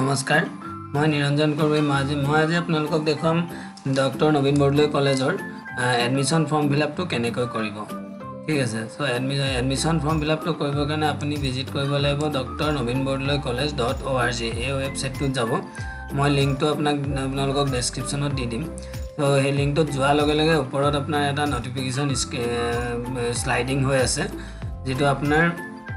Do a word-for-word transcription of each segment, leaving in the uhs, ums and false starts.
নমস্কাৰ মই নিৰঞ্জন কৰবি মই মই আজি আপোনালোকক দেখুৱাম ডক্টৰ নবীন বৰদলৈ কলেজৰ এডমিশন ফৰ্ম ফিলআপটো কেনেকৈ কৰিব ঠিক আছে সো এডমিশন ফৰ্ম ফিলআপটো কৰিব কাৰণে আপুনি ভিজিট কৰিব লাগিব doctor Nabin Bordoloi college dot O R G এই ৱেবছাইটটোত যাব মই লিংকটো আপোনাক আপোনালোকক ডেসক্ৰিপচনত দি দিম সো এই লিংকটোত যোৱাৰ লগে লগে ওপৰত আপোনাৰ এটা নটিফিকেশন স্লাইডিং হৈ আছে যেটো আপোনাৰ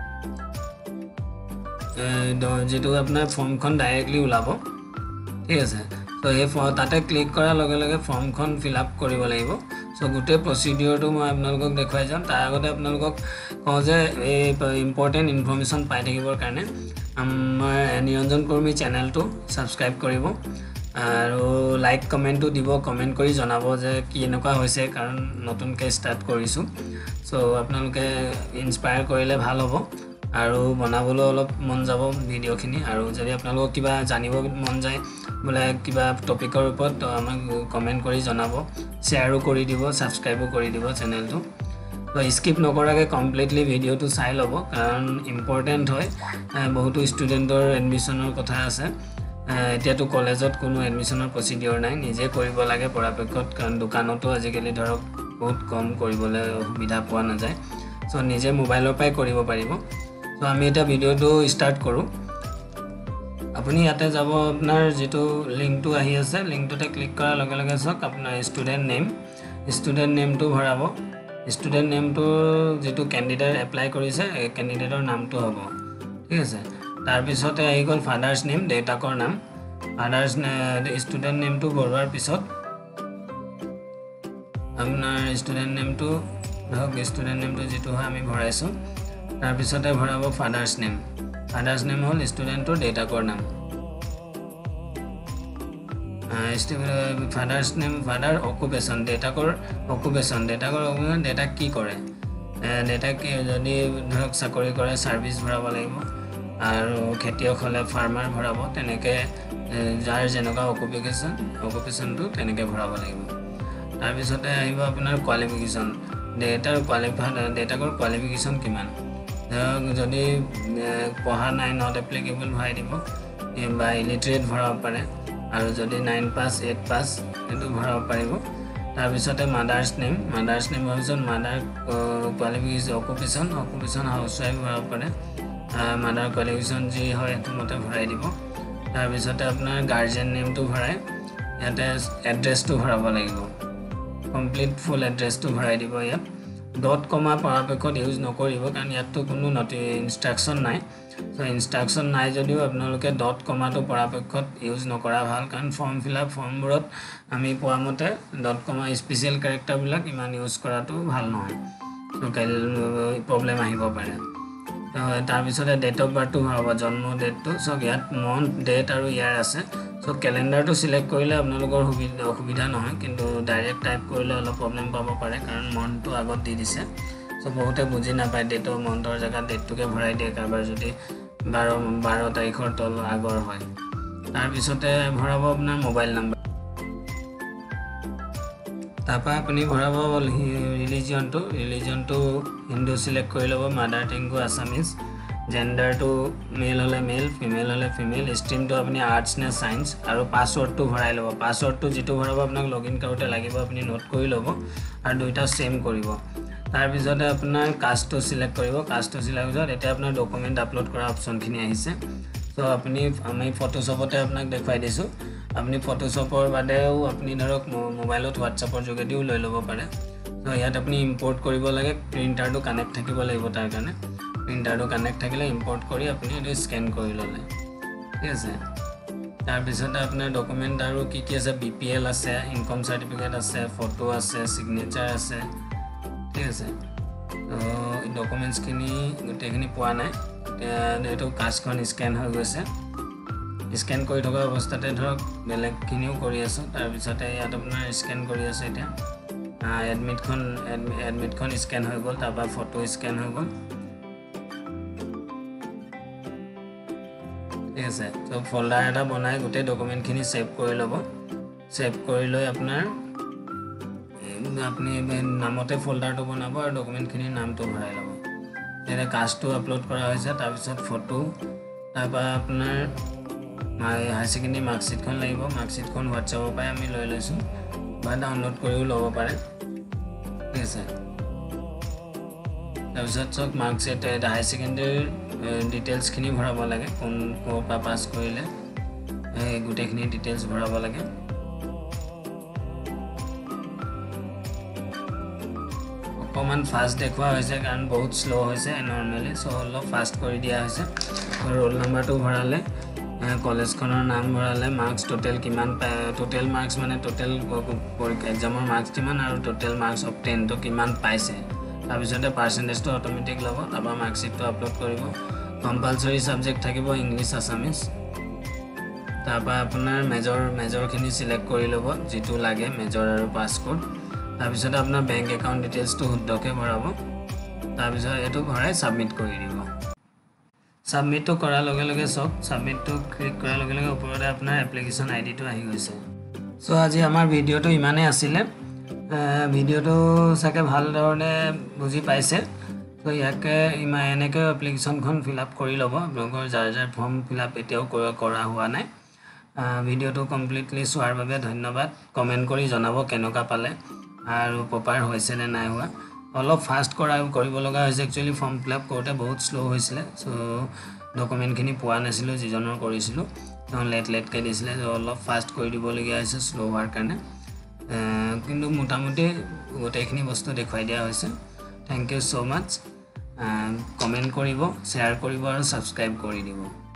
যেটো আপোনাৰ ফৰ্মখন ডাইৰেক্টলি ওলাব ঠিক আছে তো এই তাতে ক্লিক কৰাৰ লগে লগে ফৰ্মখন ফিলআপ কৰিব লাগিব সো গুটে প্ৰসিডিউৰটো মই আপোনালোকক দেখাই যাম তাৰ আগতে আপোনালোকক কওঁ যে এই ইম্পৰ্টেন্ট ইনফৰমেশন পাই থাকিবৰ কাৰণে আমাৰ নিৰঞ্জন কৰ্মী চেনেলটো সাবস্ক্ৰাইব কৰিব আৰু লাইক কমেন্টটো দিব কমেন্ট কৰি জনাব যে কি এনেকুৱা হৈছে কাৰণ নতুনকৈ ষ্টাৰ্ট কৰিছো সো আপোনালোকে ইনস্পায়াৰ কৰিলে ভাল হ'ব আৰু বনাবলৈ অলপ মন যাব ভিডিওখিনি আৰু যদি আপোনালোকক কিবা জানিব মন যায় বলে কিবা টপিকৰ ওপৰত তো আমাক কমেন্ট কৰি জনাব শেয়াৰো কৰি দিব সাবস্ক্ৰাইবো কৰি দিব চেনেলটো তো স্কিপ নকৰাকে কমপ্লিটলি ভিডিওটো চাই ল'ব কাৰণ ইম্পৰ্টেন্ট হয় বহুতো ষ্টুডেন্টৰ এডমিশনৰ কথা আছে এতিয়াতো কলেজত কোনো এডমিশনৰ প্ৰসিডিউৰ নাই নিজে কৰিব লাগে পৰাপক্ষত কাৰণ দোকানতো আজিকালি ধৰক বহুত কম কৰিবলৈ সুবিধা পোৱা নাযায় সো নিজে মোবাইলৰ পৰাই কৰিব পাৰিব তো আমি এটা ভিডিওটো স্টাৰ্ট কৰো আপুনি ইয়াতে যাব আপোনাৰ যেটো লিংকটো আহি আছে লিংকটোতে ক্লিক কৰাৰ লগে লগে সক আপোনাৰ ষ্টুডেন্ট নেম ষ্টুডেন্ট নেমটো ভৰাব ষ্টুডেন্ট নেমটো যেটো ক্যান্ডিডেট এপ্লাই কৰিছে এই ক্যান্ডিডেটৰ নামটো হ'ব ঠিক আছে তাৰ পিছতে আহি গল ফাদাৰ্স নেম দেউতাকৰ নাম ফাদাৰ্স ষ্টুডেন্ট নেমটো ভৰোৱাৰ পিছত আপোনাৰ ষ্টুডেন্ট নেমটো ধৰক ষ্টুডেন্ট নেমটো যেটো হয় আমি ভৰাইছো তাৰ পিছতে ভৰাব ফাদাৰ্স নেম ফাদাৰ্স নেম হল ষ্টুডেন্টৰ দেউতাকৰ নাম ফাদাৰ্স নেম ফাদাৰ অকুপেশন দেউতাকৰ অকুপেশন দেউতাকৰ অকুপেশন দেউতা কি কৰে দেউতা কি যদি ধৰক চাকৰি কৰে সাৰ্ভিস ভৰাব লাগিব আৰু খেতিয়ক হলে ফাৰ্মাৰ ভৰাব তেনেকে যাৰ যেনেকা অকুপেশন অকুপেশনটো তেনেকে ভৰাব লাগিব তাৰ পিছতে আহিব আপোনাৰ কোৱালিফিকেশন দেউতাৰ কোৱালিফাইড দেউতাকৰ কোৱালিফিকেশন কিমান যদি পঢ়া নাই নট এপ্লিকেবল ভৰাই দিব বা ইলিটাৰেট ভৰাব পাৰে আৰু যদি নাইন পাস এইট পাস এটো ভৰাব পাৰিব তাৰ পিছতে মাদাৰ্স নেম মাদাৰ্স নেম হৈছে mother qualification occupation occupation housewife ভৰাব পাৰে মাদাৰ কোৱালিফিকেশন যি হয় এটো মতে ভৰাই দিব তাৰ পিছতে আপোনাৰ গাৰ্জিয়ান নেমটো ভৰাই ইয়াতে এড্ৰেছটো ভৰাব লাগিব কমপ্লিট ফুল এড্ৰেছটো ভৰাই দিব ইয়াত ডট কমা পৰাপক্ষত ইউজ নকৰিব কাৰণ ইয়াতটো কোনো নট ইনষ্ট্ৰাকচন নাই সো ইনষ্ট্ৰাকচন নাই যদিও আপোনালোকে ডট কমাটো পৰাপক্ষত ইউজ নকৰা ভাল কাৰণ ফৰ্ম ফিলআপ ফৰ্মবোৰত আমি পোৱামতে ডট কমা স্পেশাল ক্যাৰেক্টাৰ বিলাক ইমান ইউজ কৰাটো ভাল নহয় সো কাইল প্ৰবলেম আহিব পাৰে তাৰ পিছতে ডেট অফ বাৰ্থটো হ'ব জন্ম ডেটটো সো ইয়াত মন্থ ডেট আৰু ইয়াৰ আছে সো ক্যালেন্ডাৰটো সিলেক্ট কৰিলে আপোনালোকৰ সুবিধা অসুবিধা নহয় কিন্তু ডাইৰেক্ট টাইপ কৰিলে অলপ প্ৰবলেম পাব পাৰে কাৰণ মন্থটো আগত দি দিছে সো বহুতে বুজি নাপায় ডেটৰ মন্থৰ জায়গা ডেটটোকে ভৰাই দিয়ে কাৰবাৰ যদি বাৰ বাৰ তাৰিখৰ তল আগৰ হয় তাৰ পিছতে ভৰাব আপোনাৰ মোবাইল নম্বৰ তাপা আপুনি ভৰাব ৰিলিজিয়নটো ৰিলিজিয়নটো হিন্দু সিলেক্ট কৰি ল'ব মাদাৰ টেংগু আসামিজ জেন্ডাৰটো মেল হলে মেল ফিমেল হলে ফিমেল স্ট্ৰীমটো আপুনি আৰ্টছ নে সায়েন্স আৰু পাসৱৰ্ডটো ভৰাই ল'ব পাসৱৰ্ডটো যেটো ভৰাব আপোনাক লগইন কৰোতে লাগিব আপুনি নোট কৰি ল'ব আৰু দুইটা সেম কৰিব তাৰ পিছতে আপোনাৰ কাষ্টটো সিলেক্ট কৰিব কাষ্টটো সিলেক্ট কৰাৰ এটা আপোনাৰ ডকুমেন্ট আপলোড কৰা অপচনখিনি আহিছে সো আপুনি আমি ফটোশপতে আপোনাক দেখাই দিছো আপুনি ফটোশপৰ বাদেও আপুনি ধৰক মোবাইলত হোৱাটছআপৰ যোগেদিও লৈ ল'ব পাৰে সো ইয়াত আপুনি ইম্পৰ্ট কৰিব লাগে প্ৰিন্টাৰটো কানেক্ট থাকিব লাগিব তাৰ কাৰণে প্ৰিন্টাৰটো কানেক্ট থাকিলে ইম্পৰ্ট কৰি আপুনি এটা স্ক্যান কৰি ল'লে ঠিক আছে তাৰ পিছতে আপোনাৰ ডকুমেন্ট আৰু কি কি আছে বিপিএল আছে ইনকাম সাৰ্টিফিকেট আছে ফটো আছে সিগনেচাৰ আছে ঠিক আছে তো ডকুমেন্টছ খিনি গোটেইখিনি পোৱা নাই এটো কাষ্টখন স্ক্যান হৈ গৈছে স্ক্যান কৰি থকা অৱস্থাতে ধৰক বেলেগ কিনিও কৰি আছো তাৰ পিছতে ইয়াত আপোনাৰ স্ক্যান কৰি আছে এটা এডমিটখন এডমিটখন স্ক্যান হৈ গ'ল তাৰপা ফটো স্ক্যান হৈ গ'ল ঠিক আছে তো ফোল্ডাৰ এটা বনাই গোটেই ডকুমেন্টখিনি সেভ কৰি ল'ব সেভ কৰি লৈ আপোনাৰ আপুনি নামতে ফোল্ডাৰটো বনাব আৰু ডকুমেন্টখিনিৰ নামটো ভৰাই ল'ব এনে কাষ্টটো আপলোড কৰা হৈছে তাৰ পিছত ফটো তাৰপা আপোনাৰ হায়াৰ ছেকেণ্ডেৰী মাৰ্কশ্বিটখন লাগিব মাৰ্কশ্বিটখন হোৱাটছআপৰ পৰাই আমি লৈ লৈছোঁ বা ডাউনলোড কৰিও ল'ব পাৰে ঠিক আছে তাৰপিছত চক মাৰ্কশ্বিট হায়াৰ ছেকেণ্ডেৰীৰ ডিটেইলছখিনি ভৰাব লাগে কোন ক'ৰ পৰা পাছ কৰিলে এই গোটেইখিনি ডিটেইলছ ভৰাব লাগে অকণমান ফাষ্ট দেখুওৱা হৈছে কাৰণ বহুত শ্ল' হৈছে নৰ্মেলি চ' অলপ ফাষ্ট কৰি দিয়া হৈছে ৰোল নাম্বাৰটো ভৰালে কলেজখনৰ নাম ভৰালে মাৰ্কছ টোটেল কিমান টোটেল মাৰ্কছ মানে টোটেল পৰীক্ষা এক্সামৰ মাৰ্কছ কিমান আৰু টোটেল মাৰ্কছ অফ টেনটো কিমান পাইছে তাৰপিছতে পাৰ্চেণ্টেজটো অট'মেটিক ল'ব তাৰপৰা মাৰ্কশ্বিটটো আপলোড কৰিব কম্পালচৰি ছাবজেক্ট থাকিব ইংলিছ আছামিজ তাৰপৰা আপোনাৰ মেজৰ মেজৰখিনি চিলেক্ট কৰি ল'ব যিটো লাগে মেজৰ আৰু পাছ কোড তাৰপিছতে আপোনাৰ বেংক একাউণ্ট ডিটেইলছটো শুদ্ধকৈ ভৰাব তাৰপিছত এইটো ভৰাই ছাবমিট কৰি দিব ছাবমিটটো কৰাৰ লগে লগে চব ছাবমিটটো ক্লিক কৰাৰ লগে লগে ওপৰতে আপোনাৰ এপ্লিকেশ্যন আই ডিটো আহি গৈছে চ' আজি আমাৰ ভিডিঅ'টো ইমানেই আছিলে ভিডিঅ'টো চাগে ভালধৰণে বুজি পাইছে ত' ইয়াকে ইমান এনেকৈ এপ্লিকেশ্যনখন ফিল আপ কৰি ল'ব আপোনালোকৰ যাৰ যাৰ ফৰ্ম ফিল আপ এতিয়াও কৰা হোৱা নাই ভিডিঅ'টো কমপ্লিটলি চোৱাৰ বাবে ধন্যবাদ কমেণ্ট কৰি জনাব কেনেকুৱা পালে আৰু প্ৰপাৰ হৈছে নে নাই হোৱা অলপ ফাষ্ট কৰা কৰিব লগা হৈছে একচুৱেলি ফৰ্ম ফিল আপ কৰোঁতে বহুত শ্ল' হৈছিলে চ' ডকুমেণ্টখিনি পোৱা নাছিলোঁ যিজনৰ কৰিছিলোঁ তেওঁ লেট লেটকৈ দিছিলে অলপ ফাষ্ট কৰি দিবলগীয়া হৈছে শ্ল' হোৱাৰ কাৰণে কিন্তু মোটামুটি গোটেইখিনি বস্তু দেখুৱাই দিয়া হৈছে thank you so' much comment কৰিব শ্বেয়াৰ কৰিব আৰু ছাবস্ক্ৰাইব কৰি দিব